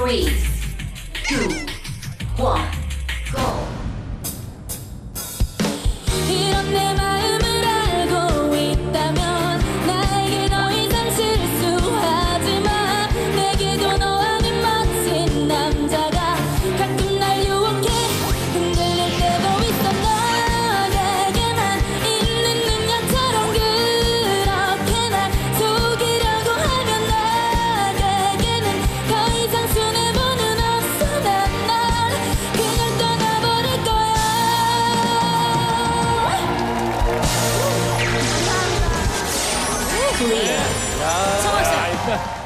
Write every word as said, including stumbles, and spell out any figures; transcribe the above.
Three, two, one, go. 이런 내 마음을 알고 있다면 나에게 더 이상 실수하지 마. 내게도 너 아닌 멋진 남자가 가끔 날 유혹해 흔들릴 때도 있어. 너에게만 있는 능력처럼 그렇게 날 속이려고 하면 나에게는 더 이상 손해보는 없어. 난 널 그냥 떠나버릴 거야. Clear. 야,